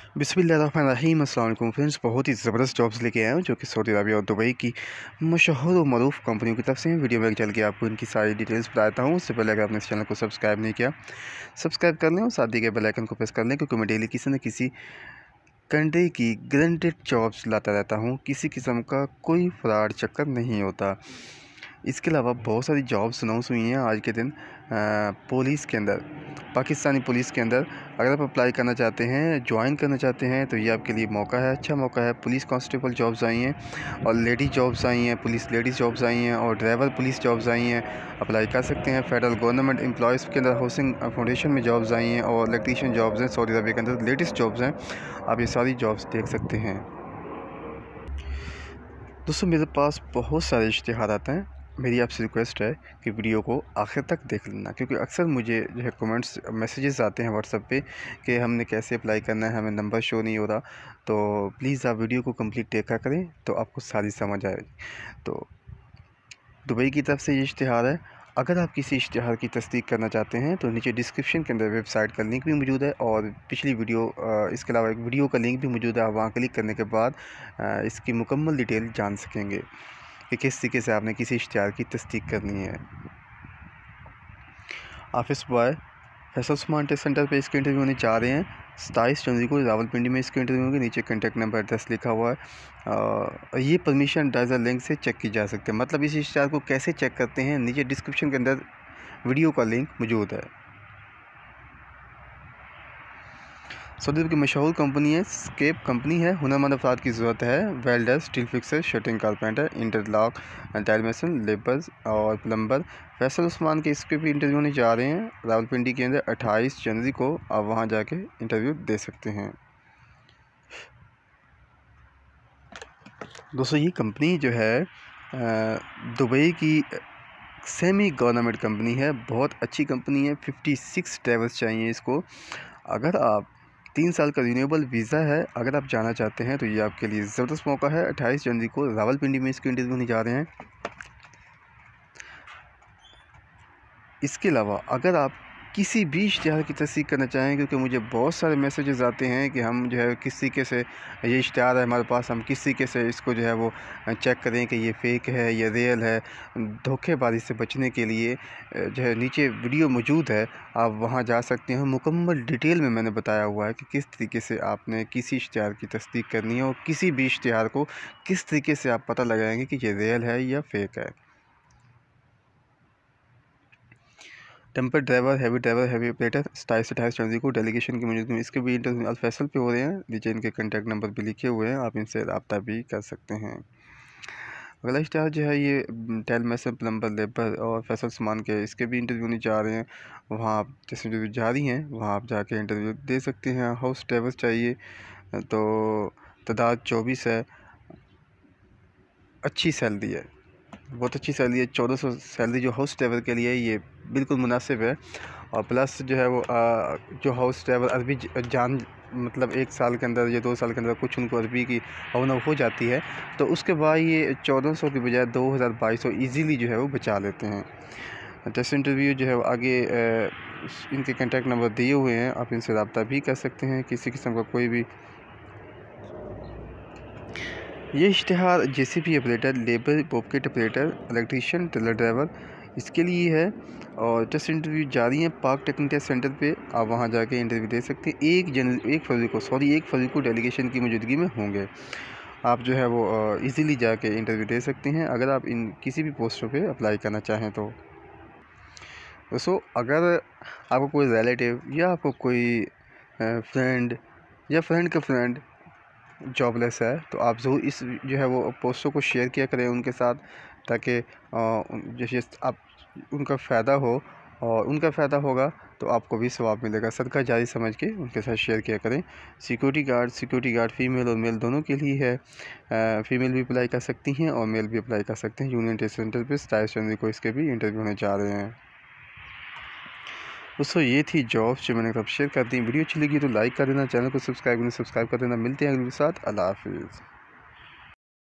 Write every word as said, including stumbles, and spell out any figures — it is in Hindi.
बिस्मिल्लाहिर्रहमानिर्रहीम। अस्सलाम वालेकुम फ्रेंड्स, बहुत ही ज़बरदस्त जॉब्स लेके आया हूँ जो कि सऊदी अरबिया और दुबई की मशहूर और मरूफ कंपनियों की तरफ से हैं। वीडियो में चल के आपको इनकी सारी डिटेल्स बताता हूँ। उससे पहले अगर आपने इस चैनल को सब्सक्राइब नहीं किया, सब्सक्राइब कर लें और साथ ही के बेल आइकन को प्रेस कर लें, क्योंकि मैं डेली किसी न किसी कंट्री की गारंटेड जॉब्स लाता रहता हूँ। किसी किस्म का कोई फ्रॉड चक्कर नहीं होता। इसके अलावा बहुत सारी जॉब्स अनाउंस हुई हैं आज के दिन पुलिस के अंदर, पाकिस्तानी पुलिस के अंदर। अगर आप अप्लाई करना चाहते हैं, ज्वाइन करना चाहते हैं, तो ये आपके लिए मौका है, अच्छा मौका है। पुलिस कांस्टेबल जॉब्स आई हैं और लेडीज़ जॉब्स आई हैं, पुलिस लेडीज़ जॉब्स आई हैं और ड्राइवर पुलिस जॉब्स आई हैं। अप्लाई कर सकते हैं। फेडरल गवर्नमेंट एम्प्लॉयज़ के अंदर हाउसिंग फाउंडेशन में जॉब्स आई हैं और इलेक्ट्रीशियन जॉब्स हैं। सऊदी अरबिया के अंदर लेटेस्ट जॉब्स हैं, आप ये सारी जॉब्स देख सकते हैं। दोस्तों, मेरे पास बहुत सारे इश्तिहार आते हैं। मेरी आपसे रिक्वेस्ट है कि वीडियो को आखिर तक देख लेना, क्योंकि अक्सर मुझे जो है कमेंट्स मैसेजेस आते हैं व्हाट्सएप पे कि हमने कैसे अप्लाई करना है, हमें नंबर शो नहीं हो रहा। तो प्लीज़ आप वीडियो को कंप्लीट देखा करें तो आपको सारी समझ आएगी। तो दुबई की तरफ से ये इश्तिहार है। अगर आप किसी इश्तिहार की तस्दीक करना चाहते हैं तो नीचे डिस्क्रिप्शन के अंदर वेबसाइट का लिंक भी मौजूद है और पिछली वीडियो इसके अलावा एक वीडियो का लिंक भी मौजूद है। आप वहाँ क्लिक करने के बाद इसकी मुकम्मल डिटेल जान सकेंगे कि किस तरीके से आपने किसी इश्तिहार की तस्दीक करनी है। Office boy Faisal Usman test centre पे इसके इंटरव्यू होने जा रहे हैं। सताईस जनवरी को रावलपिंडी में इसके इंटरव्यू होंगे। नीचे कॉन्टैक्ट नंबर एड्रेस लिखा हुआ है। आ, ये परमिशन डाइजर लिंक से चेक की जा सकती है। मतलब इस इश्तिहार को कैसे चेक करते हैं, नीचे डिस्क्रिप्शन के अंदर वीडियो का लिंक मौजूद है। सऊदी की मशहूर कंपनी है, स्केप कंपनी है। हुनरमंद अफराद की ज़रूरत है। Welder, steel fixer, shuttering carpenter, interlock, tile mason, labours और प्लम्बर। फैसल उस्मान के इसके भी इंटरव्यू होने जा रहे हैं रावलपिंडी के अंदर अट्ठाईस जनवरी को। आप वहां जाके इंटरव्यू दे सकते हैं। दोस्तों, ये कंपनी जो है दुबई की सेमी गवर्नमेंट कंपनी है, बहुत अच्छी कंपनी है। छप्पन ड्राइवर्स चाहिए इसको। अगर आप तीन साल का रिन्यूएबल वीज़ा है, अगर आप जाना चाहते हैं तो ये आपके लिए ज़बरदस्त मौका है। अट्ठाईस जनवरी को रावलपिंडी में इसके इंटरव्यू होने जा रहे हैं। इसके अलावा अगर आप किसी भी इश्तिहार की तस्दीक करना चाहें, क्योंकि मुझे बहुत सारे मैसेजेस आते हैं कि हम जो है किस तरीके से ये इश्तिहार है हमारे पास, हम किस तरीके से इसको जो है वो चेक करें कि ये फ़ेक है, ये रियल है। धोखेबाजी से बचने के लिए जो है नीचे वीडियो मौजूद है, आप वहां जा सकते हैं। मुकम्मल डिटेल में मैंने बताया हुआ है कि किस तरीके से आपने किसी इश्तिहार की तस्दीक करनी है और किसी भी इश्तिहार को किस तरीके से आप पता लगाएंगे कि ये रियल है या फेक है। टेम्पर driver, heavy driver, heavy operator, सताईस से अट्ठाईस जनवरी को डेलीगेशन की मौजूद में इसके भी इंटरव्यू अल फैसल पे हो रहे हैं। नीचे इनके कॉन्टैक्ट नंबर भी लिखे हुए हैं, आप इनसे रब्ता भी कर सकते हैं। अगला इश्तिहार जो है ये टाइल मेसन, प्लम्बर, लेबर और फैसल उस्मान के इसके भी इंटरव्यू नहीं जा रहे हैं। वहाँ आप जैसे इंटरव्यू जारी हैं वहाँ आप जाके इंटरव्यू दे सकते हैं। हाउस ड्राइवर चाहिए तो तादाद चौबीस है, अच्छी सैलरी है, बहुत अच्छी सैलरी है। चौदह सौ सैलरी जो हाउस ड्राइवर के लिए ये बिल्कुल मुनासिब है। और प्लस जो है वो आ, जो हाउस ड्राइवर अरबी जान मतलब एक साल के अंदर या दो साल के अंदर कुछ उनको अरबी की अवनव हो जाती है, तो उसके बाद ये चौदह सौ की बजाय दो हज़ार बाईस सौ ईज़िली जो है वो बचा लेते हैं। टेस्ट इंटरव्यू जो है वो आगे इनके कॉन्टैक्ट नंबर दिए हुए हैं, आप इनसे रब्ता भी कर सकते हैं। किसी किस्म का कोई भी ये इश्तिहार JCB operator, labour, bobcat operator, electrician, tailor driver इसके लिए है। और टेस्ट इंटरव्यू जारी है पाक टेक्निकल टेस्ट सेंटर पे, आप वहां जाके इंटरव्यू दे सकते हैं। एक जनवरी एक फरवरी को सॉरी एक फरवरी को डेलीगेशन की मौजूदगी में होंगे। आप जो है वो इजीली जाके इंटरव्यू दे सकते हैं अगर आप इन किसी भी पोस्टों पे अप्लाई करना चाहें तो। दोस्तों, अगर आपको कोई रिलेटिव या आपको कोई फ्रेंड या फ्रेंड का फ्रेंड जॉबलेस है, तो आप ज़रूर इस जो है वो पोस्टों को शेयर किया करें उनके साथ, ताकि जैसे आप उनका फ़ायदा हो और उनका फ़ायदा होगा तो आपको भी सवाब मिलेगा। सदका जारी समझ के उनके साथ शेयर किया करें। Security guard security guard female और मेल दोनों के लिए है। फ़ीमेल भी अप्लाई कर सकती हैं और मेल भी अप्लाई कर सकते हैं। यूनियन टेस्ट सेंटर पर सताईस जनवरी को इसके भी इंटरव्यू होने जा रहे हैं। दोस्तों, ये थी जॉब्स जो मैंने कब शेयर कर दी। वीडियो अच्छी लगी तो लाइक कर देना, चैनल को सब्सक्राइब करना सब्सक्राइब कर देना। मिलते हैं अगले के साथ। अल्लाह हाफिज़।